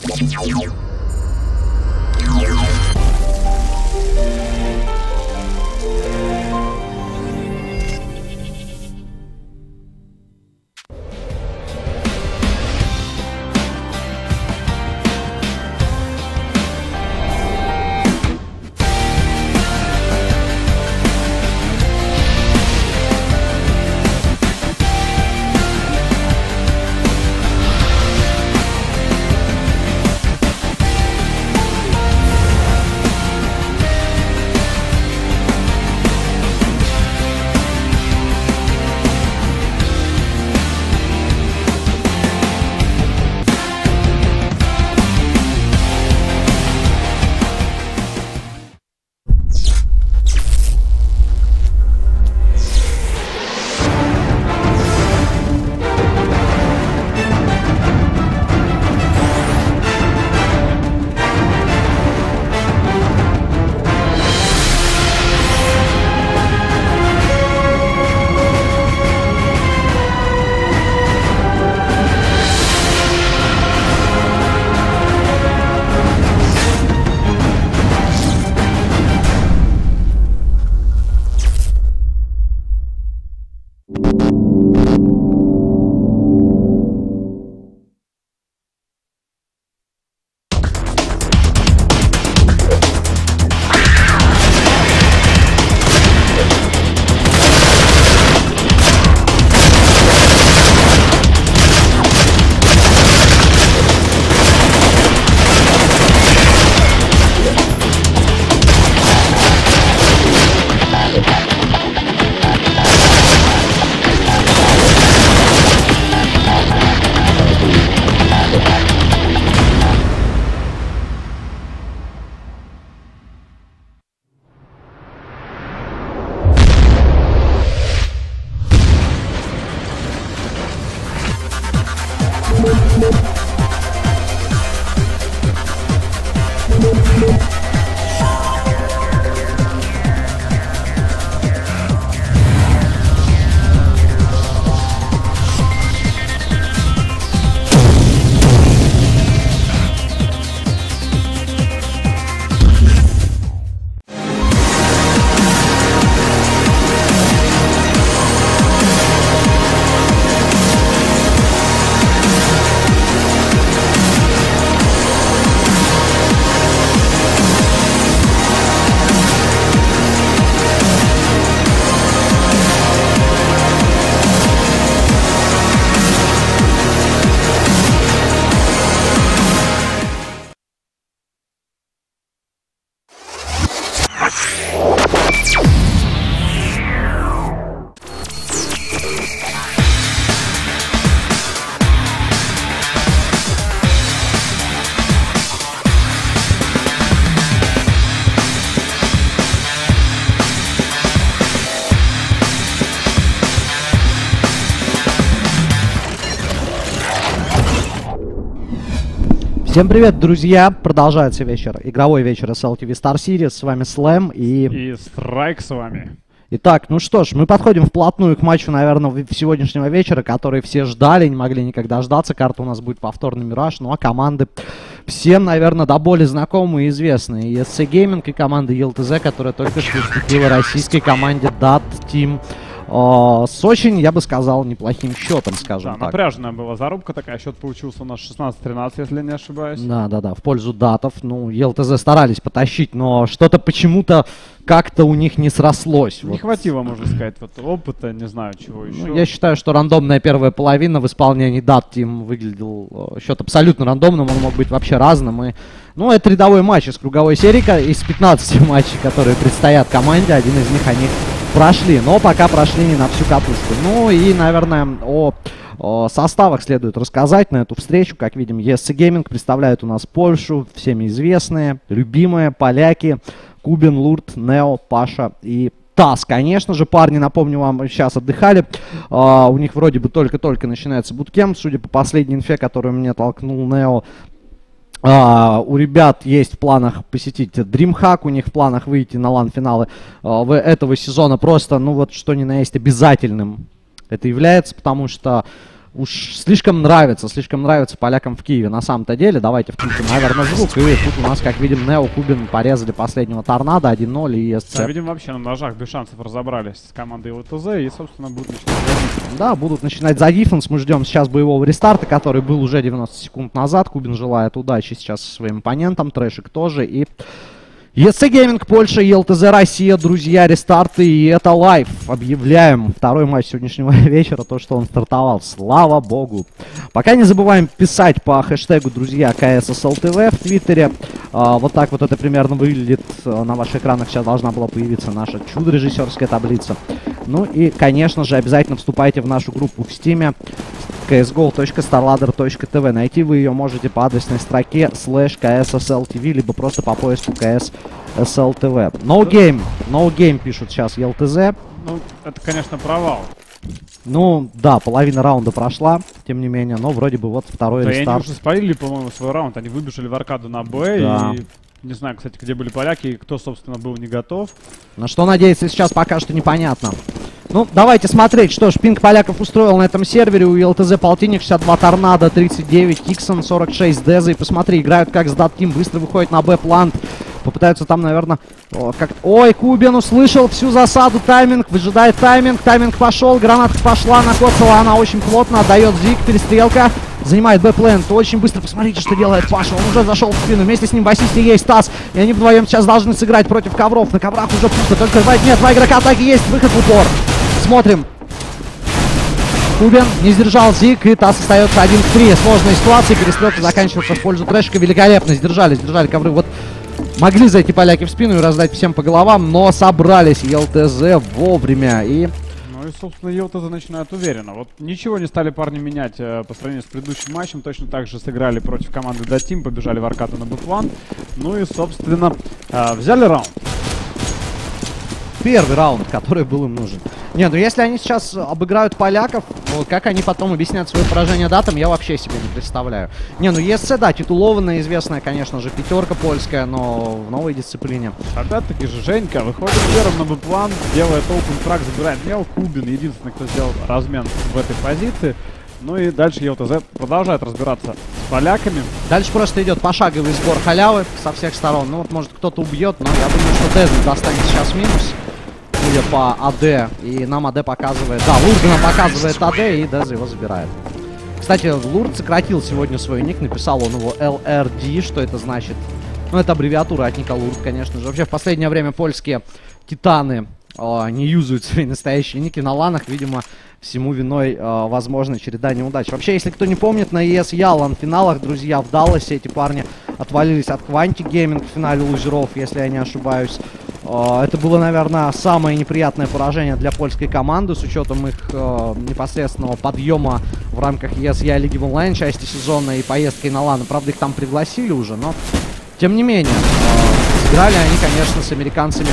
Всем привет, друзья! Продолжается вечер, игровой вечер SLTV Star Series. С вами Слэм и Страйк с вами. Итак, ну что ж, мы подходим вплотную к матчу, наверное, сегодняшнего вечера, который все ждали, не могли никогда ждаться. Карта у нас будет повторный Мираж, ну а команды всем, наверное, до боли знакомые и известные. ESC Gaming и команда ELTZ, которая только что уступила российской команде DAT Team. С очень, я бы сказал, неплохим счетом, скажем так. Напряженная была зарубка такая, счет получился у нас 16-13, если не ошибаюсь. Да, в пользу датов. Ну, ELTZ старались потащить, но что-то почему-то как-то у них не срослось. Не хватило, можно сказать, вот опыта, не знаю, чего еще. Ну, я считаю, что рандомная первая половина в исполнении DAT Team выглядел счет абсолютно рандомным, он мог быть вообще разным. И, ну, это рядовой матч из круговой серии, из 15 матчей, которые предстоят команде, один из них они прошли, но пока прошли не на всю катушку. Ну и, наверное, о составах следует рассказать на эту встречу. Как видим, ESC Gaming представляет у нас Польшу, всеми известные, любимые поляки Кубин, Лурд, Нео, Паша и ТАСС. Конечно же, парни, напомню вам, сейчас отдыхали. У них вроде бы только-только начинается буткемп. Судя по последней инфе, которую мне толкнул Нео, у ребят есть в планах посетить DreamHack, у них в планах выйти на лан-финалы этого сезона. Просто, ну вот, что ни на есть обязательным это является, потому что уж слишком нравится полякам в Киеве на самом-то деле. Давайте включим, наверное, звук. И тут у нас, как видим, Нео, Кубин порезали последнего торнадо 1-0 и ESC. Да, видим, вообще на ножах без шансов разобрались с командой ЛТЗ и, собственно, будут начинать за. Да, будут начинать за диффенс. Мы ждем сейчас боевого рестарта, который был уже 90 секунд назад. Кубин желает удачи сейчас своим оппонентам, Трэшик тоже. И ESC Gaming Польша и ЛТЗ Россия, друзья, рестарты, и это лайв. Объявляем второй матч сегодняшнего вечера, то, что он стартовал, слава богу. Пока не забываем писать по хэштегу, друзья, КССЛТВ в Твиттере. Вот так вот это примерно выглядит. На ваших экранах сейчас должна была появиться наша чудо-режиссерская таблица. Ну и, конечно же, обязательно вступайте в нашу группу в Стиме csgo.starladder.tv. Найти вы ее можете по адресной строке /KSSLTV, либо просто по поиску KSSLTV. No game пишут сейчас ЛТЗ. Ну, это, конечно, провал. Ну, да, половина раунда прошла, тем не менее, но вроде бы вот второй Да, рестарт. они уже спалили, по-моему, свой раунд. Они выбежали в аркаду на Б, Да. и не знаю, кстати, где были поляки и кто, собственно, был не готов. На что надеяться сейчас пока что непонятно. Ну, давайте смотреть, что ж, пинг поляков устроил на этом сервере. У ЛТЗ полтинник, 62 торнадо, 39 Киксон, 46 Деза. И посмотри, играют как с Дат Тим, быстро выходит на Б-плант. Попытаются там, наверное, Ой, Кубин услышал всю засаду, тайминг, выжидает тайминг пошел, гранатка пошла, накоцала она очень плотно, отдает Зиг, перестрелка, занимает Б-плент, очень быстро, посмотрите, что делает Паша, он уже зашел в спину, вместе с ним в ассисте есть Тасс, и они вдвоем сейчас должны сыграть против ковров, на коврах уже пусто, только нет, два игрока атаки есть, выход в упор, смотрим. Кубин не сдержал Зиг, и Тасс остается 1-3, сложная ситуация, перестрелка заканчивается в пользу Трэшика, великолепно, сдержали ковры, вот. Могли зайти поляки в спину и раздать всем по головам, но собрались ЛТЗ вовремя. И... Ну и, собственно, ЛТЗ начинают уверенно. Вот ничего не стали парни менять по сравнению с предыдущим матчем. Точно так же сыграли против команды Датим, побежали в аркаду на Б-план. Ну и, собственно, взяли раунд. Первый раунд, который был им нужен. Не, ну если они сейчас обыграют поляков, как они потом объяснят свое поражение датам, я вообще себе не представляю. Не, ну ESC, да, титулованная, известная, конечно же, пятерка польская, но в новой дисциплине. Опять-таки же Женька выходит первым на Б-план, делает open фраг, забирает Нео. Кубин единственный, кто сделал размен в этой позиции. Ну и дальше ЛТЗ продолжает разбираться с поляками. Дальше просто идет пошаговый сбор халявы со всех сторон. Ну вот, может, кто-то убьет, но я думаю, что Дезен достанет сейчас минус. Судя по АД, и нам АД показывает... Да, Лурд нам показывает АД, и Деза его забирает. Кстати, Лурд сократил сегодня свой ник, написал он его LRD, что это значит? Ну, это аббревиатура от ника Лурд, конечно же. Вообще, в последнее время польские титаны не юзают свои настоящие ники на ланах, видимо, всему виной возможно череда неудач. Вообще, если кто не помнит, на ES Ялан финалах, друзья, в Далласе эти парни отвалились от Quantic Gaming в финале лузеров, если я не ошибаюсь. Это было, наверное, самое неприятное поражение для польской команды с учетом их непосредственного подъема в рамках ESEA Лиги в онлайн части сезона и поездкой на ланы. Правда, их там пригласили уже, но тем не менее, играли они, конечно, с американцами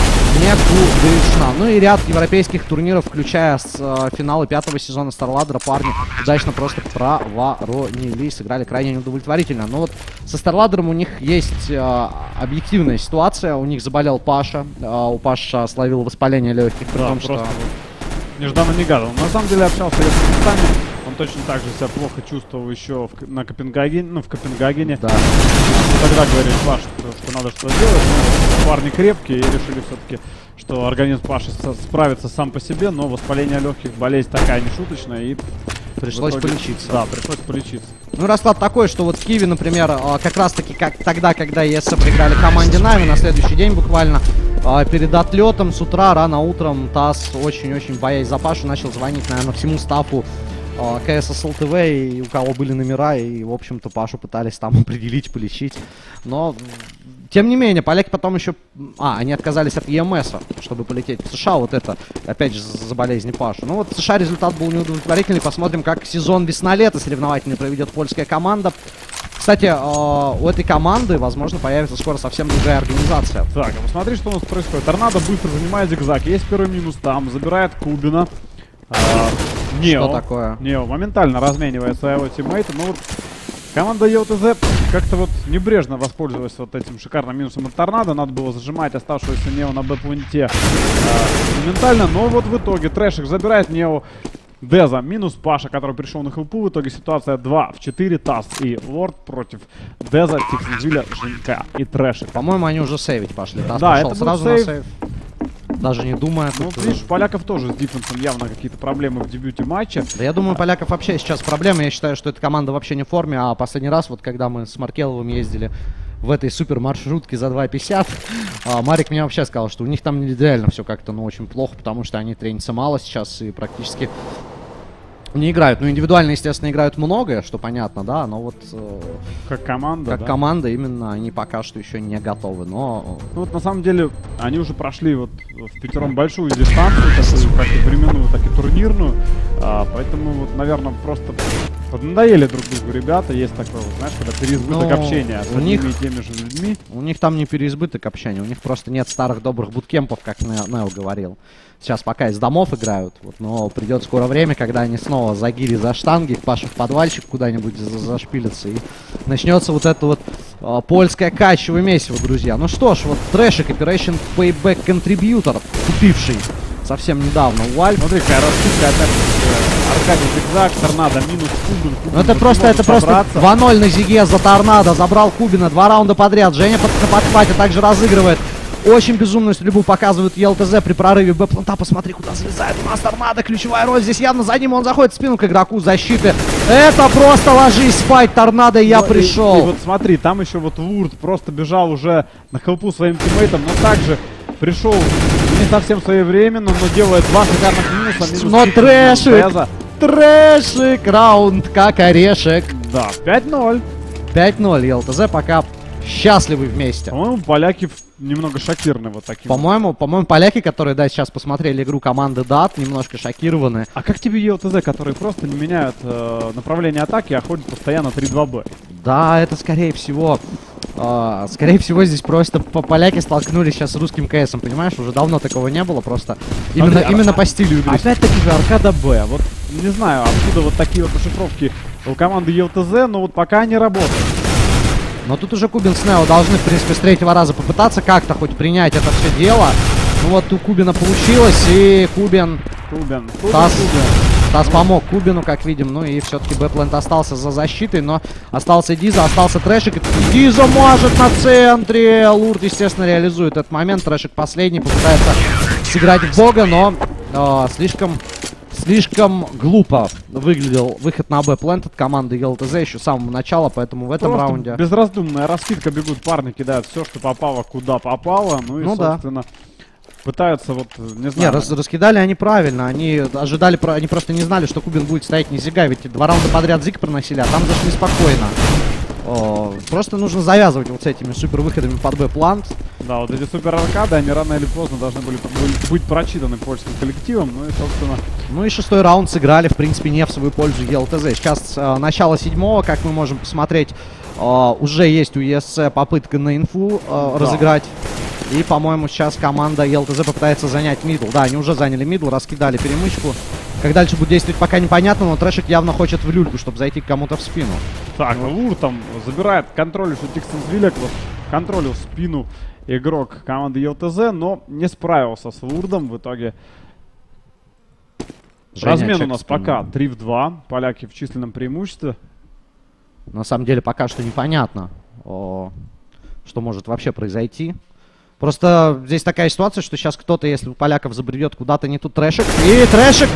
некудышно. Ну и ряд европейских турниров, включая финалы 5-го сезона StarLadder, парни удачно просто проворонились, сыграли крайне неудовлетворительно. Но вот со StarLadder у них есть объективная ситуация. У них заболел Паша. У Паша словил воспаление легких, при том, что... Нежданно-негаданно. На самом деле общался я с местами. Он точно так же себя плохо чувствовал еще в Копенгагене. Да. Тогда говорили, Паш, что надо что-то делать. Но парни крепкие и решили все-таки, что организм Паши справится сам по себе, но воспаление легких, болезнь такая нешуточная, и пришлось полечиться. Да, пришлось полечиться. Ну, расклад такой, что вот в Киеве, например, как раз-таки как тогда, когда ESC проиграли команде Na'Vi, на следующий день буквально перед отлетом с утра, рано утром, Тасс, очень-очень боясь за Пашу, начал звонить, наверное, всему стафу КССЛТВ, и у кого были номера, и, в общем-то, Пашу пытались там определить, полечить. Но, тем не менее, поляки потом еще... они отказались от ЕМСа, чтобы полететь в США, вот это, опять же, за болезни Пашу. Ну вот в США результат был неудовлетворительный, посмотрим, как сезон весна-лето соревновательный проведет польская команда. Кстати, у этой команды, возможно, появится скоро совсем другая организация. Так, а посмотри, что у нас происходит. Торнадо быстро занимает зигзаг, есть первый минус там, забирает Кубина. Что такое? Нео моментально разменивает своего тиммейта. Но вот команда ЛТЗ как-то вот небрежно воспользовалась вот этим шикарным минусом от Торнадо. Надо было зажимать оставшуюся Нео на Б-планте моментально. Но вот в итоге Трэшик забирает Нео. Деза минус Паша, который пришел на хелпу. В итоге ситуация 2 в 4. Тасс и Лорд против Деза, Тиксензвилля, Женька и Трэшик. По-моему, они уже сейвить пошли. Тасс Да, пошел это сразу был на сейв. сейв. Даже не думая. Ну, тут, видишь, у поляков тоже с дефенсом явно какие-то проблемы в дебюте матча. Да я думаю, у поляков вообще сейчас проблемы. Я считаю, что эта команда вообще не в форме. А последний раз, вот когда мы с Маркеловым ездили в этой супер маршрутке за 2.50, Марик мне вообще сказал, что у них там идеально все как-то, ну, очень плохо, потому что они тренятся мало сейчас и практически не играют. Ну, индивидуально, естественно, играют многое, что понятно, да, но вот Как команда, как да? команда именно они пока что еще не готовы, но... Ну вот на самом деле они уже прошли вот в пятером большую дистанцию, такую как и временную, так и турнирную. Поэтому вот, наверное, просто надоели друг другу ребята. Есть такое, вот, знаешь, когда переизбыток Ну, общения с у них- одними и теми же людьми. У них там не переизбыток общения, у них просто нет старых добрых буткемпов, как Нео говорил. Сейчас пока из домов играют, вот, но придет скоро время, когда они снова за гири, за штанги, Паша в подвальчик куда-нибудь зашпилится, и начнется вот это вот польское качево месиво, друзья. Ну что ж, вот Трэшик, Operation Payback Contributor, купивший совсем недавно Вальф. Смотри, какая раскидка опять Аркадий Зигзаг, Торнадо, минус Кубин. Ну это просто 2-0 на Зиге за Торнадо. Забрал Кубина 2 раунда подряд. Женя на подхвате также разыгрывает. Очень безумную стрельбу показывают ЕЛТЗ при прорыве Б-планта. Посмотри, куда залезает у нас Торнадо. Ключевая роль здесь явно за ним. Он заходит в спину к игроку защиты. Это просто ложись спать, Торнадо, и я пришел. И вот смотри, там еще вот Лурд просто бежал уже на хелпу своим тиммейтам, но также пришел не совсем своевременно, но делает 2 шикарных минуса. Минус Но Кик, Трэшик, Деза. Трэшик, раунд как орешек. Да, 5-0. 5-0, ЕЛТЗ пока счастливы вместе. По-моему, поляки немного шокированы вот таким. По-моему, поляки, которые, да, сейчас посмотрели игру команды DAT, немножко шокированы. А как тебе ЕЛТЗ, которые просто не меняют направление атаки, а ходят постоянно 3-2-Б? Да, это скорее всего здесь просто поляки столкнулись сейчас с русским КСом, понимаешь? Уже давно такого не было, просто именно по стилю игры. Опять-таки же Аркада Б. Вот не знаю, откуда вот такие вот расшифровки у команды ЕЛТЗ, но вот пока они работают. Но тут уже Кубин с Нео должны, в принципе, с третьего раза попытаться как-то хоть принять это все дело. Ну вот у Кубина получилось, и Кубин Тасс помог Кубину, как видим. Ну и все-таки Бэплэнд остался за защитой, но остался Диза, остался Трэшик. И Диза может на центре. Лурд, естественно, реализует этот момент. Трэшик последний, попытается сыграть в бога, но слишком глупо выглядел выход на Бэплэнд от команды ЕЛТЗ еще с самого начала, поэтому в этом Просто раунде... безраздумная раскидка, бегут парни, кидают все, что попало, куда попало. Ну и, собственно, пытаются вот, не знаю... Не, раскидали они правильно, они ожидали, они просто не знали, что Кубин будет стоять не Зига, ведь 2 раунда подряд Зиг проносили, а там зашли спокойно. Просто нужно завязывать вот с этими супер выходами под Б-плант. Да, вот эти супер аркады, они рано или поздно должны были быть прочитаны польским коллективом, ну и, собственно... Ну и 6-й раунд сыграли, в принципе, не в свою пользу ЕЛТЗ. Сейчас начало 7-го, как мы можем посмотреть, уже есть у ЕСЦ попытка на инфу разыграть. И, по-моему, сейчас команда ЕЛТЗ попытается занять мидл. Да, они уже заняли мидл, раскидали перемычку. Как дальше будет действовать, пока непонятно, но Трэшик явно хочет в люльку, чтобы зайти к кому-то в спину. Так, Лур там забирает контроль, что Тиксенсвилля, вот контролил спину игрок команды ЕЛТЗ, но не справился с Лурдом. В итоге размен у нас пока 3-2. Поляки в численном преимуществе. На самом деле пока что непонятно, что может вообще произойти. Просто здесь такая ситуация, что сейчас кто-то, если у поляков забредет куда-то не тут, Трэшик. И Трэшик!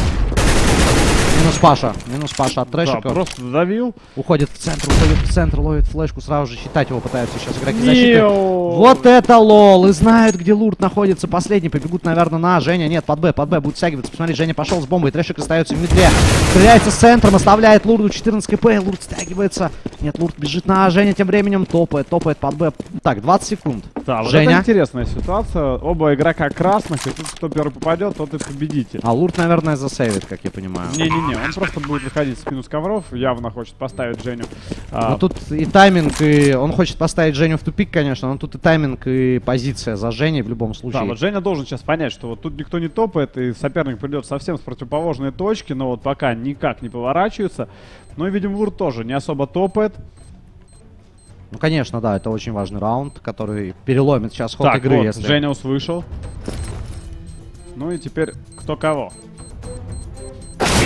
Минус Паша от Трэшика. Да, просто давил. Уходит в центр, ловит флешку, сразу же считать его пытаются сейчас игроки защиты. Вот это лол! И знают, где Лурд находится. Последний побегут, наверное, на Женя. Нет, под Б будет стягиваться. Посмотри, Женя пошел с бомбой. Трэшик остается в медле. Стреляется с центром, оставляет Лурду 14 кп. Лурд стягивается. Нет, Лурд бежит на Женя, тем временем топает под Б. Так, 20 секунд. Да, вот Женя. это интересная ситуация. Оба игрока красных, и тут кто первый попадет, тот и победитель. А Лурд, наверное, засейвит, как я понимаю. Не-не-не, он просто будет выходить в спину с ковров, явно хочет поставить Женю. Но тут и тайминг, и он хочет поставить Женю в тупик, конечно, но тут и тайминг, и позиция за Женей в любом случае. Да, вот Женя должен сейчас понять, что вот тут никто не топает, и соперник придет совсем с противоположной точки, но вот пока никак не поворачивается. Ну и, видимо, Лурд тоже не особо топает. Ну, конечно, да, это очень важный раунд, который переломит сейчас ход игры, вот, если... Женя вышел. Ну и теперь кто кого.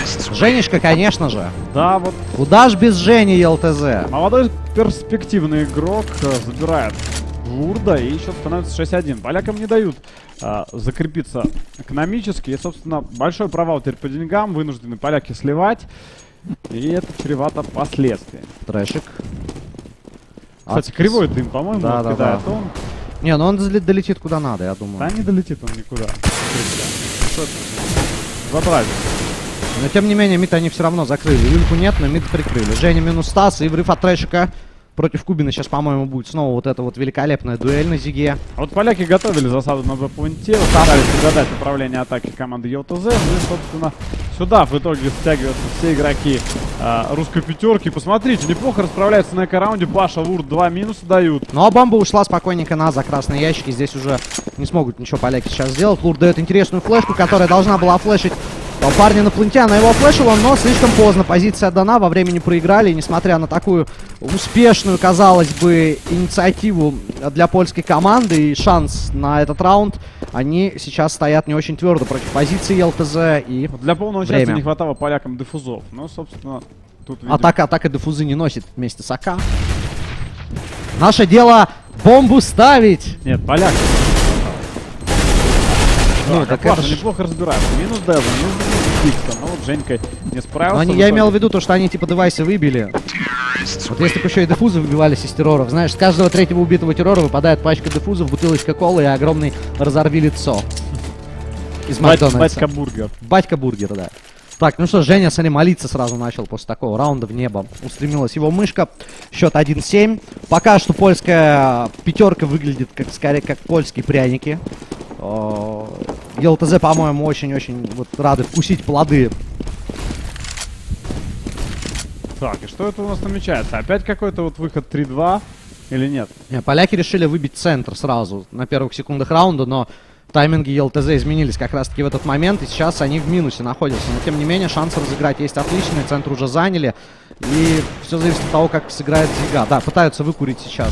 Женечка, конечно же. Да, вот Куда ж без Жени ЕЛТЗ? молодой перспективный игрок забирает Лурда и счет становится 6-1. Полякам не дают закрепиться экономически. И, собственно, большой провал теперь по деньгам. Вынуждены поляки сливать. И это чревато последствиями. Трэшик. Кстати, кривой дым, по-моему, Да, да, кидает да. он. Не, ну он долетит куда надо, я думаю. Да не долетит он никуда. Что это? Забрали. Но тем не менее, мид они все равно закрыли. Юльку нет, но мид прикрыли. Женя минус Стас и врыв от Трэшика. Против Кубина сейчас, по-моему, будет снова вот эта вот великолепная дуэль на Зиге. А вот поляки готовили засаду на Б-пункте, пытались угадать направление атаки команды ЕЛТЗ. Ну и, собственно, сюда в итоге стягиваются все игроки русской пятерки. Посмотрите, неплохо расправляется на эко-раунде. Паша, Лурд 2 минуса дают. Ну а бомба ушла спокойненько на за красные ящики. Здесь уже не смогут ничего поляки сейчас сделать. Лурд дает интересную флешку, которая должна была флешить парня на пленте. Она его флешила, но слишком поздно. Позиция отдана, во времени проиграли. И несмотря на такую успешную, казалось бы, инициативу для польской команды и шанс на этот раунд, они сейчас стоят не очень твердо против позиции ЕЛТЗ. И Для полного счастья время. не хватало полякам диффузов. Ну, собственно, тут... видимо, Атака диффузы не носит вместе с АК. Наше дело бомбу ставить. Нет, поляки. Ну, Так, так Паша это ж- неплохо разбирается. Минус Деза, минус Дикса. Но вот Женька не справился. Но я имел в виду то, что они типа девайсы выбили. Вот если бы еще и дефузы выбивались из терроров, знаешь, с каждого третьего убитого террора выпадает пачка дефузов, бутылочка колы и огромный разорви лицо. Из Макдональдса. Батька бургер. Батька бургер, да. Так, ну что, Женя Сали молиться сразу начал после такого раунда в небо. Устремилась его мышка. Счет 1-7. Пока что польская пятерка выглядит как скорее как польские пряники. ЕЛТЗ, по-моему, очень-очень вот рады вкусить плоды. Так, и что это у нас намечается? Опять какой-то вот выход 3-2 или нет? Не, поляки решили выбить центр сразу на первых секундах раунда, но тайминги ЕЛТЗ изменились как раз-таки в этот момент, и сейчас они в минусе находятся. Но тем не менее, шансы разыграть есть отличные, центр уже заняли. И все зависит от того, как сыграет Зига. Да, пытаются выкурить сейчас.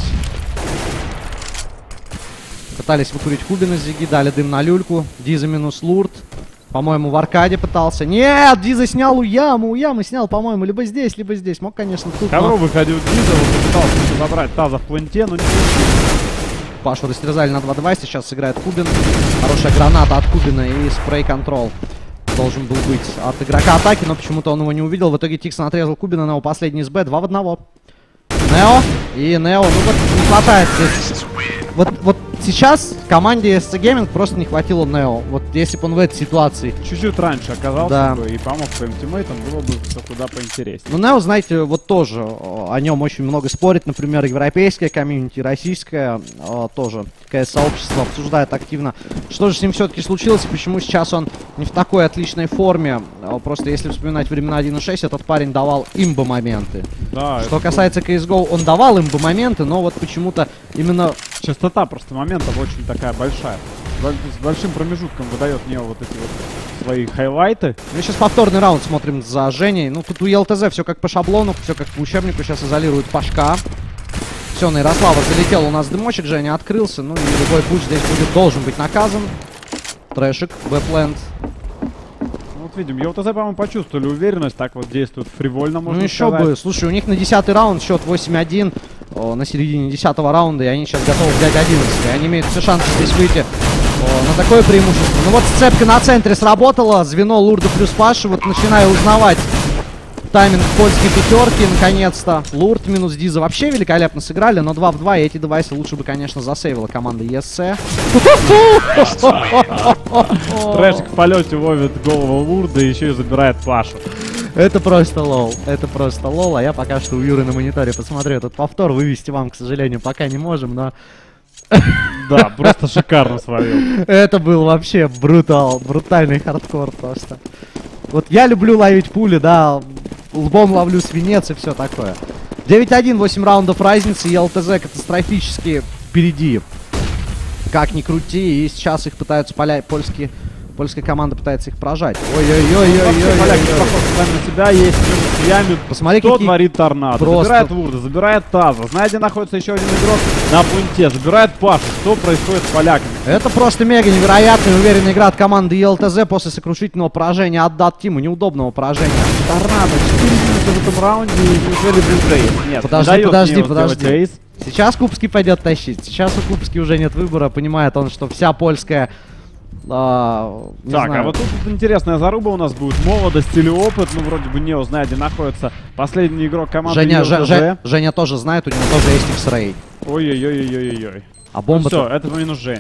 Пытались выкурить Кубин из Зиги, дали дым на люльку. Диза минус Лурд. По-моему, в аркаде пытался. Нет, Диза снял у ямы снял, по-моему, либо здесь, либо здесь. Мог, конечно, тут. Ковро Но выходил Диза, вот пытался забрать таза в пленте, но не получилось. Пашу растерзали на 2-2, сейчас сыграет Кубин. Хорошая граната от Кубина и спрей-контрол должен был быть от игрока атаки, но почему-то он его не увидел. В итоге Тиксон отрезал Кубина, Нео последний из Б, 2 в 1. Нео и Нео, ну вот не хватает здесь. Вот сейчас команде SC Gaming просто не хватило Нео. Вот если бы он в этой ситуации. Чуть-чуть раньше оказался Да. бы и помог своим тиммейтам, было бы все куда поинтереснее. Ну, Нео, знаете, вот тоже о нем очень много спорит. Например, европейская комьюнити, российская тоже КС-сообщество обсуждает активно, что же с ним все-таки случилось и почему сейчас он не в такой отличной форме. Просто если вспоминать времена 1.6, этот парень давал имбо-моменты. Да, Что это касается CSGO, он давал имбо-моменты, но вот почему-то именно... частота просто моментов очень такая большая. С большим промежутком выдает мне вот эти вот свои хайлайты. Мы сейчас повторный раунд смотрим за Женей. Ну, тут у ЕЛТЗ все как по шаблону, все как по учебнику. Сейчас изолируют Пашка. Все, на Ярослава залетел у нас дымочек, Женя открылся. Ну, и любой путь здесь должен быть наказан. Трэшик, Бэпленд. Ну, вот видим, ЕЛТЗ, по-моему, почувствовали уверенность, так вот действуют фривольно, можно Ну, еще сказать. бы. Слушай, у них на 10-й раунд счет 8-1. На середине 10-го раунда, и они сейчас готовы взять 11-й. Они имеют все шансы здесь выйти на такое преимущество. Ну вот сцепка на центре сработала. Звено Лурда плюс Паши. Вот начинаю узнавать тайминг польской пятерки. Наконец-то. Лурд минус Диза вообще великолепно сыграли, но 2 в 2. И эти девайсы лучше бы, конечно, засейвила команда ESC. Трэшик в полете ловит голову Лурда и еще и забирает Пашу. Это просто лол. Это просто лол. А я пока что у Юры на мониторе посмотрю этот повтор. Вывести вам, к сожалению, пока не можем, но... Да, просто шикарно словил. Это был вообще брутальный хардкор просто. Вот я люблю ловить пули, да, лбом ловлю свинец и все такое. 9-1, 8 раундов разницы, ЕЛТЗ катастрофически впереди. Как ни крути, и сейчас их пытаются польские Польская команда пытается их прожать. Поляки Ой-ой-ой-ой-ой. сами на себя есть. Ямит. Посмотри, Что какие творит Торнадо? просто- Забирает Вурда, забирает Таза. Знаете, где находится еще один игрок на пункте. Забирает Пашу. Что происходит с поляками? Это просто мега невероятная уверенная игра от команды ЕЛТЗ после сокрушительного поражения от Дат Тиму, неудобного поражения. Торнадо 4 минуты в этом раунде и неужели будет рейс? Нет, Подожди. Рейс. Сейчас Кубский пойдет тащить. Сейчас у Кубский уже нет выбора. Понимает он, что вся польская... не Так, знаю. а вот тут интересная заруба у нас будет. Молодость или опыт. Ну, вроде бы Нео знает, где находится последний игрок команды ЕЛТЗ. Женя тоже знает, у него тоже есть X-Ray. Ой-ой-ой-ой-ой-ой. А бомба... Все, это минус Женя.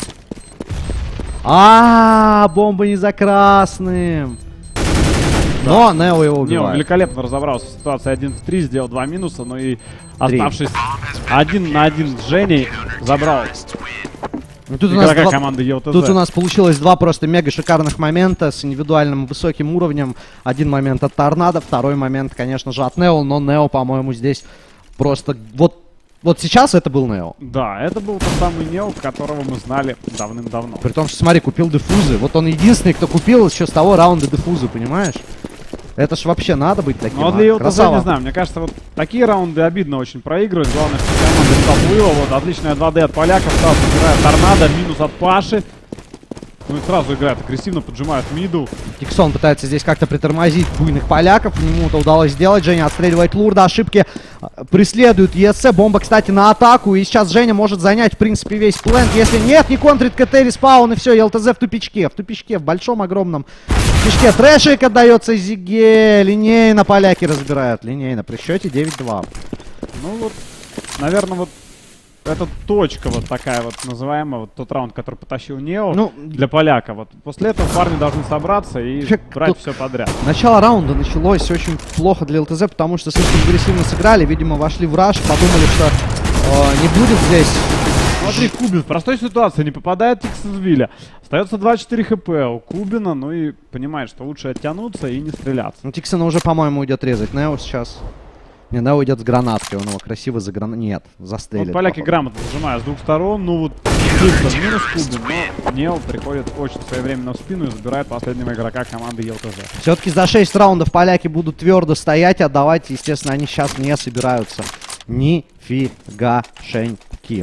Бомба не за красным. Но Нео его Не, он убивает. великолепно разобрался в ситуации 1 в 3, сделал 2 минуса, но и оставшись 1 на 1 с Женей, забрал Ну, тут игрока команды ЕЛТЗ. Тут у нас получилось два просто мега шикарных момента с индивидуальным высоким уровнем. Один момент от Торнадо, второй момент, конечно же, от Нео. Но Нео, по-моему, здесь просто... Вот сейчас это был Нео. Да, это был тот самый Нео, которого мы знали давным-давно. При том, что, смотри, купил дефузы. Вот он единственный, кто купил еще с того раунда дефузы, понимаешь? Это ж вообще надо быть таким. Ну, а для ЕЛТЗ, Красава. не знаю, мне кажется, вот такие раунды обидно очень проигрывать. Главное, что команда не поплыла. Вот, отличная 2D от поляков. Стас собирает Торнадо, минус от Паши. Ну и сразу играет агрессивно, поджимает миду. Тиксон пытается здесь как-то притормозить буйных поляков. Ему это удалось сделать. Женя отстреливает Лурда. Ошибки преследуют ЕСЦ. Бомба, кстати, на атаку. И сейчас Женя может занять, в принципе, весь плент. Если нет, не контрит КТ респаун. И все, ЕЛТЗ в тупичке. В тупичке, в большом, огромном тупичке. Трэшик отдается Зиге. Линейно поляки разбирают. Линейно. При счете 9-2. Ну вот, наверное, вот это точка вот такая вот называемая, вот тот раунд, который потащил Нео для поляка. Вот после этого парни должны собраться и брать все подряд. Начало раунда началось очень плохо для ЛТЗ, потому что слишком агрессивно сыграли. Видимо, вошли в раш, подумали, что не будет здесь. Смотри, Кубин в простой ситуации не попадает Тикс из Вилля. Остается 24 хп у Кубина, ну и понимает, что лучше оттянуться и не стреляться. Ну, Тиксона уже, по-моему, идет резать. Нео сейчас... Не, Нео идет с гранаткой, он его красиво за гранат... Нет, застрелит. Вот поляки грамотно зажимают с двух сторон, ну вот минус Кубин, но Нео приходит очень своевременно в спину и забирает последнего игрока команды ЕЛТЗ. Все-таки за 6 раундов поляки будут твердо стоять, отдавать, естественно, они сейчас не собираются. Нифигашеньки.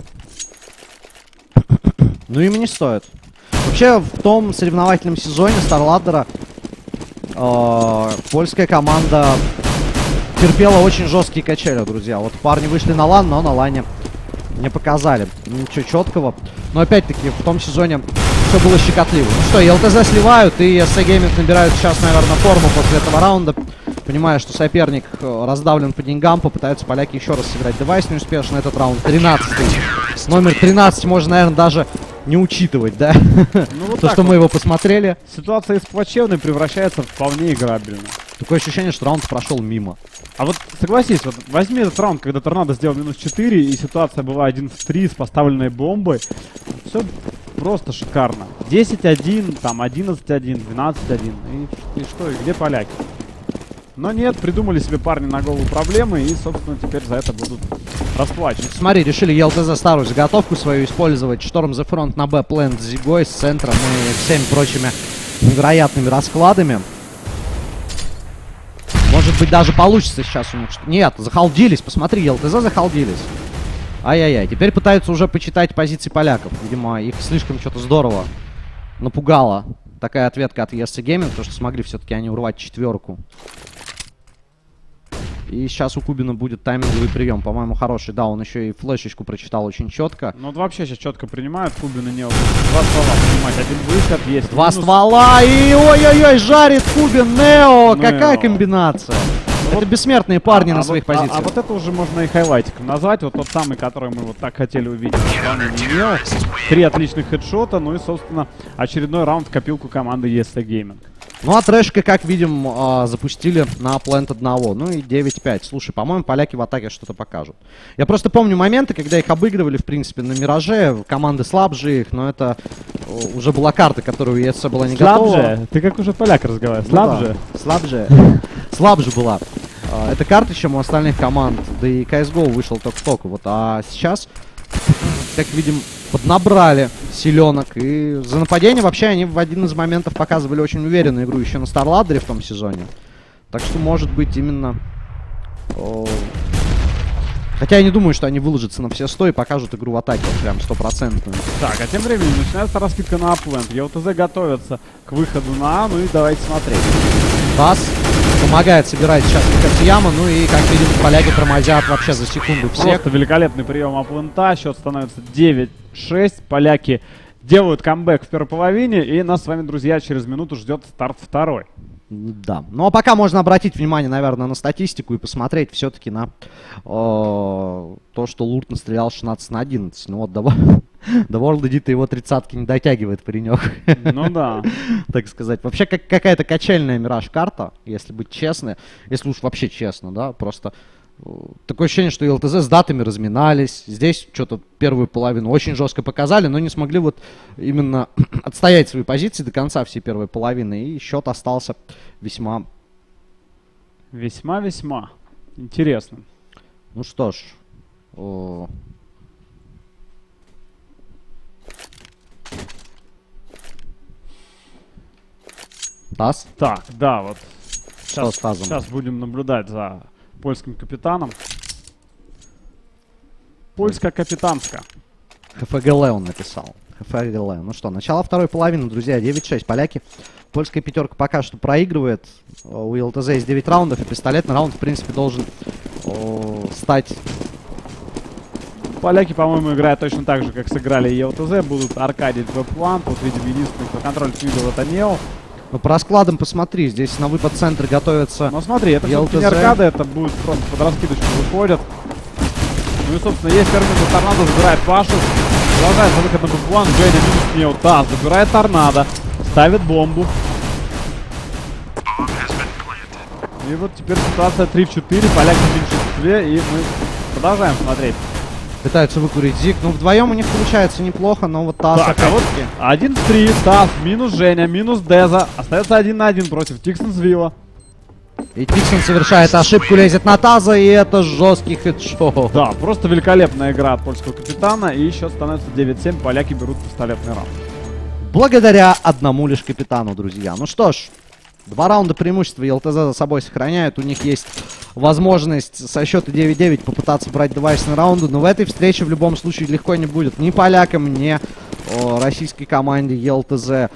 Ну, им не стоит. Вообще, в том соревновательном сезоне StarLadder польская команда терпела очень жесткие качели, друзья. Вот парни вышли на лан, но на лане не показали ничего четкого. Но опять-таки в том сезоне все было щекотливо. Ну что, ЕЛТЗ сливают, и SC Gaming набирают сейчас, наверное, форму после этого раунда. Понимая, что соперник раздавлен по деньгам, попытаются поляки еще раз сыграть девайс неуспешно. Этот раунд 13-й. Номер 13 можно, наверное, даже не учитывать, да? Ну, вот то, что вот. мы его посмотрели. Ситуация из плачевной превращается в вполне играбельную. Такое ощущение, что раунд прошел мимо. А вот согласись, вот возьми этот раунд, когда Торнадо сделал минус 4, и ситуация была 1 в 3 с поставленной бомбой. Все просто шикарно. 10-1, там 11-1, 12-1. И что, и где поляки? Но нет, придумали себе парни на голову проблемы, и, собственно, теперь за это будут расплачиваться. Смотри, решили ЕЛТЗ старую заготовку свою использовать. Шторм the Front на Б-плент с Зигой, с центром и всеми прочими невероятными раскладами. Может быть, даже получится сейчас у них. Нет, захалдились, посмотри, ЕЛТЗ захалдились. Ай-яй-яй, теперь пытаются уже почитать позиции поляков. Видимо, их слишком что-то здорово напугало. Такая ответка от ESC Gaming, потому что смогли все-таки они урвать четверку. И сейчас у Кубина будет тайминговый прием. По-моему, хороший. Да, он еще и флешечку прочитал очень четко. Ну вот вообще сейчас четко принимают. Кубин и Нео. Два ствола принимать. Один выход есть. Два минус. ствола. И ой-ой-ой, жарит Кубин Нео. Нео. Какая комбинация. Вот. Это бессмертные парни на своих позициях. А вот это уже можно и хайлайтиком назвать. Вот тот самый, который мы вот так хотели увидеть в исполнении Нео. 3 отличных хедшота. Ну и, собственно, очередной раунд в копилку команды ESC Gaming. Ну а трэшка, как видим, запустили на плент одного. Ну и 9-5. Слушай, по-моему, поляки в атаке что-то покажут. Я просто помню моменты, когда их обыгрывали, в принципе, на Мираже. Команды слабже их, но это уже была карта, которую у ESC была не готова. Слабже? Ты как уже поляк разговариваешь. Слабже? Ну, да. Слабже. Слабже была. Эта карта, чем у остальных команд. Да и CSGO вышел только-только. Вот. А сейчас, как видим, поднабрали силенок. И за нападение вообще они в один из моментов показывали очень уверенную игру еще на Старладдере в том сезоне. Так что может быть именно... Хотя я не думаю, что они выложатся на все 100 и покажут игру в атаке прям 100%. Так, а тем временем начинается раскидка на аплент. ЕЛТЗ готовится к выходу на А, ну и давайте смотреть. Тасс помогает собирать сейчас Катьяма, ну и, как видим, поляки тормозят вообще за секунду всех. Просто великолепный прием аплента, счет становится 9-6. Поляки делают камбэк в первой половине, и нас с вами, друзья, через минуту ждет старт второй. Да. Ну а пока можно обратить внимание, наверное, на статистику и посмотреть все-таки на то, что Лурт настрелял 16/11. Ну вот до World Edit его 30-ки не дотягивает паренек. Ну да. Так сказать. Вообще какая-то качельная Мираж карта, если быть честным. Если уж вообще честно, да. Просто такое ощущение, что ЛТЗ с датами разминались. Здесь что-то первую половину очень жестко показали, но не смогли вот именно отстоять свои позиции до конца всей первой половины. И счет остался весьма... Весьма-весьма интересным. Ну что ж... Тасс? Так, да, вот. Что с Тазом? Сейчас будем наблюдать за польским капитаном. Польская капитанская. ХФГЛ он написал. ХФГЛ. Ну что, начало второй половины, друзья, 9-6. Поляки. Польская пятерка пока что проигрывает. У ЛТЗ есть 9 раундов, и пистолетный раунд, в принципе, должен стать... Поляки, по-моему, играют точно так же, как сыграли и ЛТЗ. Будут аркадить веб-план. Вот, видимо, единственный, кто контроль видел, это Нео. Ну, по раскладам посмотри, здесь на выпад центр готовится. Ну, смотри, это все-таки не аркада, это будет просто под раскидочку выходят. Ну и, собственно, есть термин, Торнадо забирает Пашу. Продолжает за выход на веб-план. Женя минус Нео. Да, забирает Торнадо. Ставит бомбу. И вот теперь ситуация 3-4. Поляки в меньшинстве. И мы продолжаем смотреть. Пытаются выкурить Зиг. Ну, вдвоем у них получается неплохо, но вот Тасс так, а вот 1-3. Тасс минус Женя, минус Деза. Остается 1 на 1 против Тиксонсвилла. И Тиксон совершает ошибку, лезет на Таза, и это жесткий хедшот. Да, просто великолепная игра от польского капитана. И счет становится 9-7. Поляки берут пистолетный раунд. Благодаря одному лишь капитану, друзья. Ну что ж, 2 раунда преимущества ЛТЗ за собой сохраняют. У них есть возможность со счета 9-9 попытаться брать девайсные раунды. Но в этой встрече в любом случае легко не будет ни полякам, ни российской команде ЛТЗ.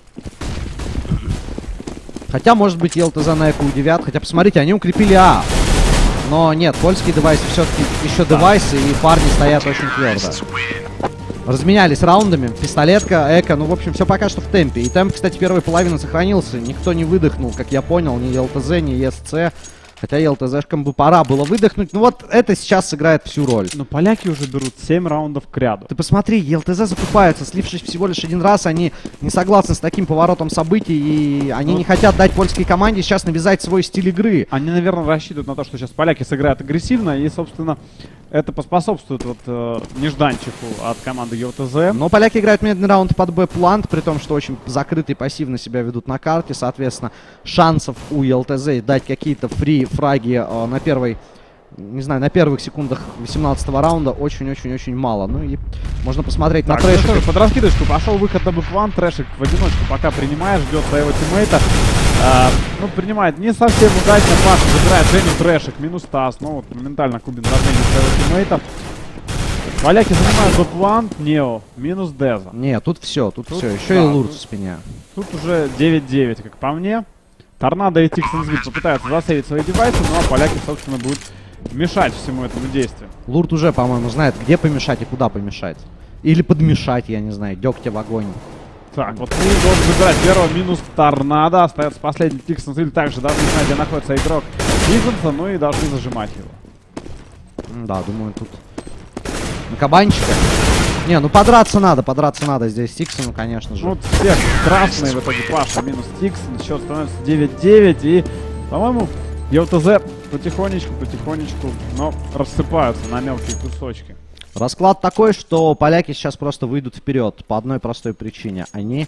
Хотя, может быть, ЛТЗ на эко удивят. Хотя, посмотрите, они укрепили А. Но нет, польские девайсы все-таки еще девайсы, и парни стоят очень твердо. Разменялись раундами. Пистолетка, эко. Ну, в общем, все пока что в темпе. И темп, кстати, первой половины сохранился. Никто не выдохнул, как я понял. Ни ЛТЗ, ни ЕСЦ. Хотя ЛТЗшкам бы пора было выдохнуть. Ну вот это сейчас сыграет всю роль. Но поляки уже берут 7 раундов к ряду. Ты посмотри, ЛТЗ закупаются. Слившись всего лишь один раз, они не согласны с таким поворотом событий. И они не хотят дать польской команде сейчас навязать свой стиль игры. Они, наверное, рассчитывают на то, что сейчас поляки сыграют агрессивно. И, собственно, это поспособствует вот нежданчику от команды ЕЛТЗ. Но поляки играют медленный раунд под Б-плант, при том, что очень закрыто и пассивно себя ведут на карте. Соответственно, шансов у ЕЛТЗ дать какие-то фраги на первой, не знаю, на первых секундах 18-го раунда очень-очень-очень мало. Ну и можно посмотреть на Трэшик. Ну, под раскидочку пошел выход на Б-план. Трэшик в одиночку пока принимает, ждет своего тиммейта. Ну, принимает не совсем удачно. Паша забирает Женю. Трэшик минус Тасс. Ну, вот моментально Кубин разменит своего тиммейта. Поляки занимают Б-план. Нео минус Деза. Не, тут все, тут все. Еще и Лурт в спине. Тут уже 9-9, как по мне. Торнадо и Тиксонсвилл попытаются засейвить свои девайсы, ну а поляки, собственно, будут мешать всему этому действию. Лурт уже, по-моему, знает, где помешать и куда помешать. Или подмешать, я не знаю, дегтя в огонь. Так, вот Фрин должен забирать первого, минус Торнадо. Остается последний Тиксонсвилл, также должны знать, где находится игрок Тиксонса, ну и должны зажимать его. Да, думаю, тут на кабанчика. Не, ну подраться надо здесь Тиксону, конечно же. Ну, вот всех красные в итоге Паша, минус Тиксон, счет становится 9-9, и, по-моему, ЕЛТЗ потихонечку, но рассыпаются на мелкие кусочки. Расклад такой, что поляки сейчас просто выйдут вперед по одной простой причине. Они,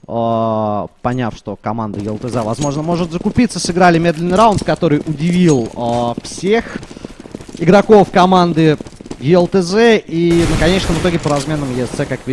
поняв, что команда ЕЛТЗ, возможно, может закупиться, сыграли медленный раунд, который удивил всех игроков команды ЕЛТЗ, и на конечном итоге по разменам ЕСЦ, как видим,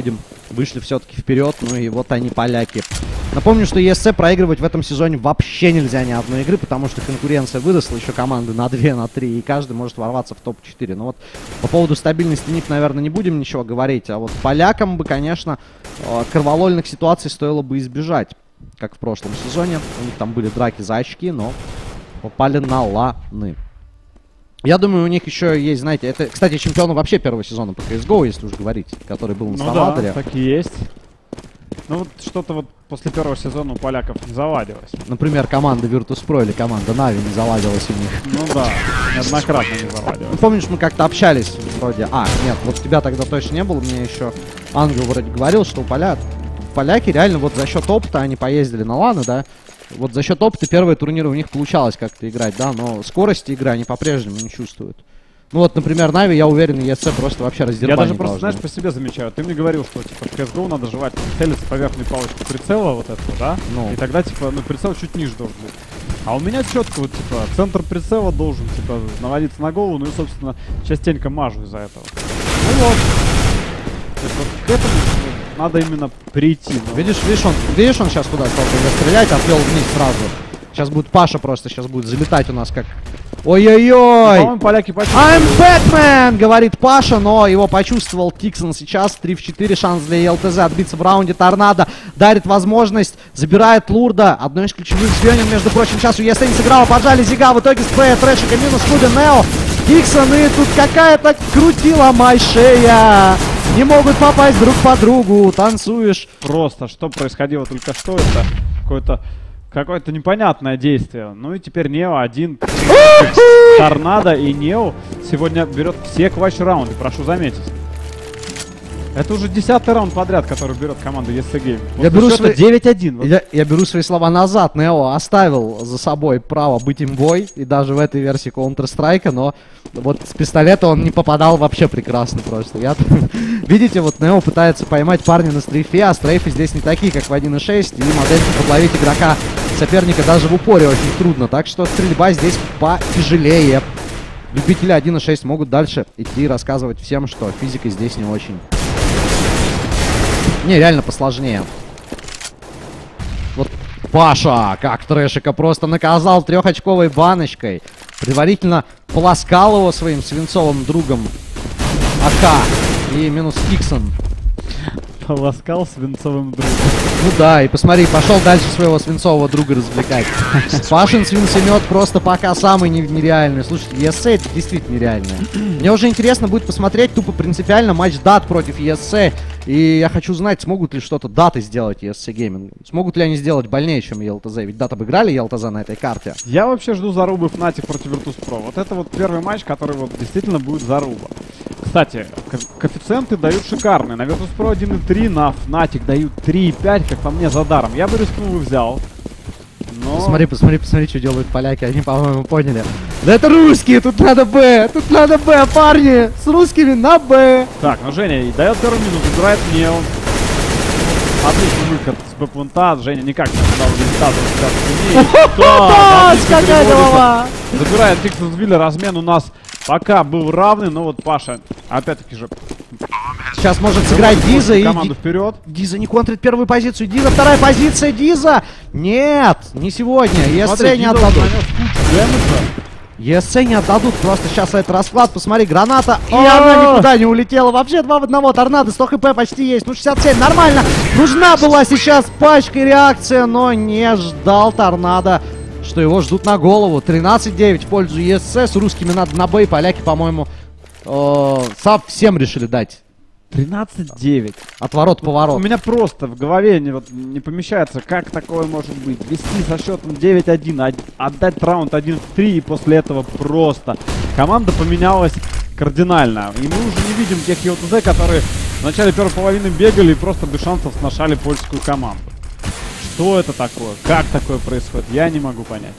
вышли все-таки вперед, ну и вот они, поляки. Напомню, что ESC проигрывать в этом сезоне вообще нельзя ни одной игры, потому что конкуренция выросла, еще команды на 2, на 3, и каждый может ворваться в топ-4. Ну вот по поводу стабильности НИП, наверное, не будем ничего говорить, а вот полякам бы, конечно, кровавольных ситуаций стоило бы избежать, как в прошлом сезоне. У них там были драки за очки, но попали на ланы. Я думаю, у них еще есть, знаете, это, кстати, чемпионы вообще первого сезона по CSGO, если уж говорить, который был на Саладере. Да, так и есть. Ну вот что-то вот после первого сезона у поляков не заладилось. Например, команда Virtus.pro или команда Na'Vi не заладилась у них. Ну да, неоднократно не заладилось. Помнишь, мы как-то общались вроде... нет, вот тебя тогда точно не было, мне еще Ангел вроде говорил, что поляки реально вот за счет опыта, они поездили на ланы, да, вот за счет опыта первые турниры у них получалось как-то играть, да, но скорости игры они по-прежнему не чувствуют. Ну вот, например, Na'Vi, я уверен, ESC просто вообще раздербанить. Я даже просто, знаешь, по себе замечаю. Ты мне говорил, что типа в CSGO надо желательно целиться по верхней палочке прицела вот этого, да? Ну. И тогда, типа, ну, прицел чуть ниже должен быть. А у меня четко вот, типа, центр прицела должен, типа, наводиться на голову, ну и, собственно, частенько мажу из-за этого. Ну вот. То есть вот к этому надо именно прийти. Но... Видишь, он сейчас куда стал стрелять, отвел вниз сразу. Сейчас будет Паша просто, сейчас будет залетать у нас как... Ой-ой-ой! По-моему, поляки почувствовали. I'm Batman! Говорит Паша, но его почувствовал Тиксон сейчас. 3 в 4, шанс для ELTZ отбиться в раунде. Торнадо дарит возможность, забирает Лурда. Одно из ключевых звеньев, между прочим, сейчас у ESC не сыграла. Поджали Зига, в итоге спрея Трэшика минус Куби Нео. Тиксон, и тут какая-то крутила шея. Не могут попасть друг по другу. Танцуешь. Просто, что происходило только что, это какое-то непонятное действие. Ну и теперь Нео один. Торнадо и Нео сегодня берет все клатч-раунды, прошу заметить. Это уже 10-й раунд подряд, который берет команда ESC Gaming. Я беру 9-1. Вот. Я беру свои слова назад. Нео оставил за собой право быть имбой, и даже в этой версии Counter-Strike, но вот с пистолета он не попадал вообще прекрасно просто. Видите, вот Нео пытается поймать парня на стрейфе, а стрейфы здесь не такие, как в 1.6, и модельки подловить игрока соперника даже в упоре очень трудно, так что стрельба здесь потяжелее. Любители 1.6 могут дальше идти и рассказывать всем, что физика здесь не очень. Не, реально посложнее. Вот Паша, как Трэшика просто наказал 3-очковой баночкой. Предварительно полоскал его своим свинцовым другом АК. И минус Тиксон. Полоскал свинцовым другом. Ну да, и посмотри, пошел дальше своего свинцового друга развлекать. Пашин свинцемет просто пока самый нереальный. Слушайте, ESC это действительно нереальное. Мне уже интересно будет посмотреть тупо принципиально матч DAT против ESC. И я хочу знать, смогут ли что-то даты сделать ESC Gaming. Смогут ли они сделать больнее, чем ELTZ. Ведь дат обыграли ELTZ на этой карте. Я вообще жду зарубы Fnatic против Virtus.pro. Вот это вот первый матч, который вот действительно будет заруба. Кстати, коэффициенты дают шикарные. На Virtus.pro 1.3, на Fnatic дают 3.5, как по мне, за даром. Я бы рискнул и взял. Но... Посмотри, что делают поляки. Они, по-моему, поняли. Да это русские, тут надо Б, парни. С русскими на Б. Так, ну Женя дает первую минуту, играет Нео. Отличный выход с Б-плента. Женя никак не ожидал результата. Да, какая голова. Забирает Тиксонсвилля. Размен у нас пока был равный, но вот Паша, опять-таки же... Сейчас может сыграть Диза и... Команду вперед. Диза не контрит первую позицию. Диза, вторая позиция. Диза! Нет, не сегодня. ESC не отдадут. ESC не отдадут. Просто сейчас этот расклад. Посмотри, граната. И она никуда не улетела. Вообще 2 в 1. Торнадо, 100 хп почти есть. Ну 67, нормально. Нужна была сейчас пачка и реакция, но не ждал Торнадо, что его ждут на голову. 13-9 в пользу ESC. С русскими надо на Б. Поляки, по-моему, совсем решили дать. 13-9. Отворот-поворот. У меня просто в голове не помещается, как такое может быть. Вести со счетом 9-1, отдать раунд 1-3, и после этого просто. Команда поменялась кардинально. И мы уже не видим тех ELTZ, которые в начале первой половины бегали и просто без шансов сношали польскую команду. Что это такое? Как такое происходит? Я не могу понять.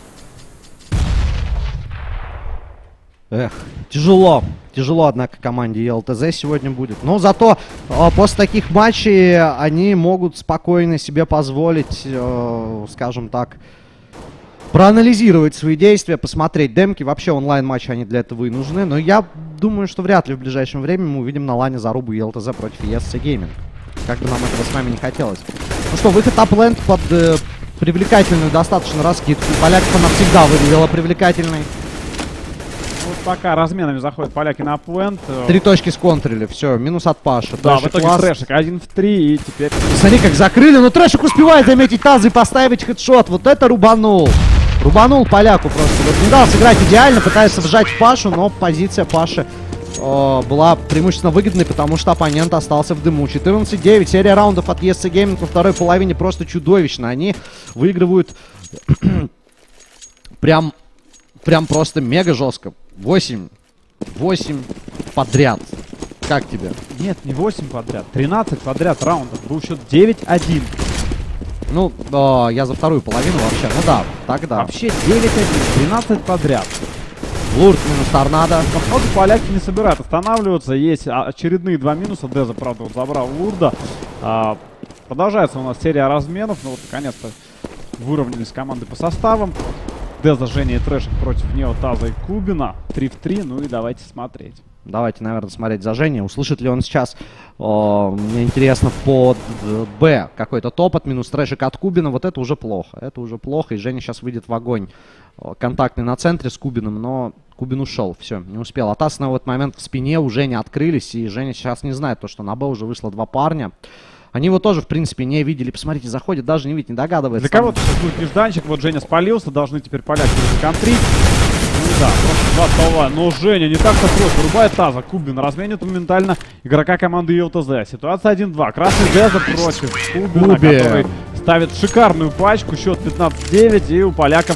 Эх, тяжело. Тяжело, однако, команде ELTZ сегодня будет. Но зато после таких матчей они могут спокойно себе позволить, скажем так, проанализировать свои действия, посмотреть демки. Вообще онлайн-матчи они для этого и нужны. Но я думаю, что вряд ли в ближайшем времени мы увидим на лане зарубу ELTZ против ESC Gaming. как бы нам этого с вами не хотелось. Ну что, выход топ-ленд под привлекательную достаточно раскидку. Поляков она всегда выглядела привлекательной. Вот пока разменами заходят поляки на плент. 3 точки сконтрили, все, минус от Паши. Да, в итоге Трэшик 1 в 3 и теперь... Смотри, как закрыли, но Трэшик успевает заметить тазы и поставить хедшот. Вот это рубанул. Рубанул поляку просто. Вот не дал сыграть идеально, пытается вжать в Пашу, но позиция Паши была преимущественно выгодной, потому что оппонент остался в дыму. 14-9, серия раундов от ESC Gaming во второй половине просто чудовищно. Они выигрывают прям просто мега жестко. 8 подряд. Как тебе? Нет, не 8 подряд, 13 подряд раундов. Был счет 9-1. Ну, я за вторую половину вообще. Ну да, тогда. Вообще 9-1, 13 подряд. Лурд минус торнадо. Походу поляки не собирают останавливаться. Есть очередные 2 минуса. Деза, правда, вот забрал Лурда. Продолжается у нас серия разменов. Ну вот, наконец-то выровнялись команды по составам. Деза, Женя и Трэшик против Нео, Таза и Кубина. 3 в 3. Ну и давайте смотреть. Давайте, наверное, смотреть за Женей. Услышит ли он сейчас, мне интересно, под Б какой-то топ от минус Трэшик от Кубина. Вот это уже плохо. Это уже плохо. И Женя сейчас выйдет в огонь. Контактный на центре с Кубиным, но Кубин ушел. Все, не успел. А Таз на этот момент в спине у Жени открылись. И Женя сейчас не знает, то, что на Б уже вышло 2 парня. Они его тоже, в принципе, не видели. Посмотрите, заходит, даже не видит, не догадывается. Для кого-то сейчас будет нежданчик. Вот Женя спалился. Должны теперь поляки законтрить. Ну да, просто 2 стола. Но Женя не так-то просто. Вырубает Таза. Кубин разменит моментально игрока команды ЕЛТЗ. Ситуация 1-2. Красный Деза против Кубина, который ставит шикарную пачку. Счет 15-9. И у поляков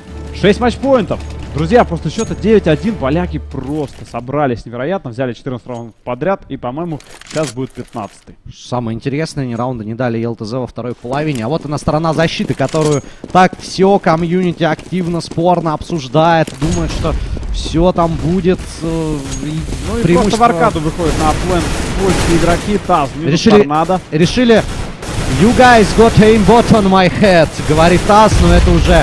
6 матчпоинтов. Друзья, после счета 9-1 поляки просто собрались невероятно. Взяли 14 раундов подряд. И, по-моему, сейчас будет 15-й. Самое интересное, ни раунда не дали ЕЛТЗ во второй половине. А вот она сторона защиты, которую так все комьюнити активно, спорно обсуждает. Думает, что все там будет. Ну и просто в аркаду выходят на плент польские игроки. Таз, минус торнадо. Решили, you guys got aimbot on my head, говорит Таз, но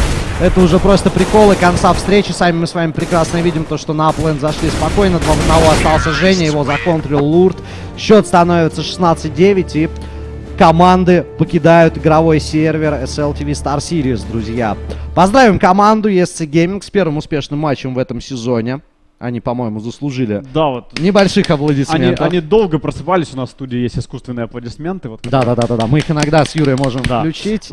это уже просто приколы конца встречи. Сами мы с вами прекрасно видим то, что на аплент зашли спокойно. 2 в 1 остался Женя, его законтрил Лурд. Счет становится 16-9, и команды покидают игровой сервер SLTV Star Series, друзья. Поздравим команду ESC Gaming с первым успешным матчем в этом сезоне. Они, по-моему, заслужили небольших аплодисментов. Они долго просыпались. У нас в студии есть искусственные аплодисменты. Вот, да. Мы их иногда с Юрой можем включить.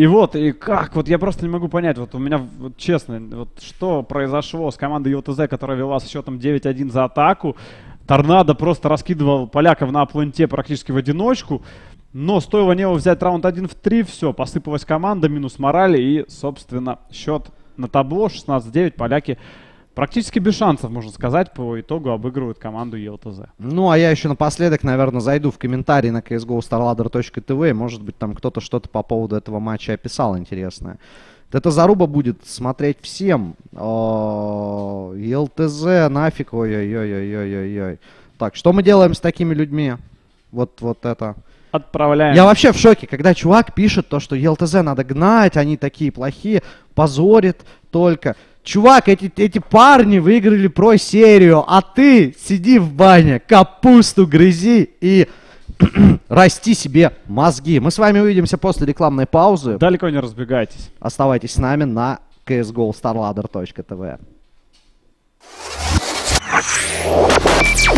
И как? Вот я просто не могу понять. Вот у меня, вот, честно, вот что произошло с командой ЕЛТЗ, которая вела с счетом 9-1 за атаку. Торнадо просто раскидывал поляков на пленте практически в одиночку. Но стоило Нео взять раунд 1 в 3, все, посыпалась команда, минус морали. И, собственно, счет на табло 16-9. Поляки практически без шансов, можно сказать, по итогу обыгрывают команду ЕЛТЗ. Ну, а я еще напоследок, наверное, зайду в комментарии на csgostarladder.tv. Может быть, там кто-то что-то по поводу этого матча описал интересное. Это заруба будет смотреть всем. ЕЛТЗ, нафиг, ой-ой-ой-ой-ой-ой. Так, что мы делаем с такими людьми? Вот это. Отправляем. Я вообще в шоке, когда чувак пишет то, что ЕЛТЗ надо гнать, они такие плохие, позорит только. Чувак, эти парни выиграли про-серию, а ты сиди в бане, капусту грызи и расти себе мозги. Мы с вами увидимся после рекламной паузы. Далеко не разбегайтесь. Оставайтесь с нами на csgostarladder.tv.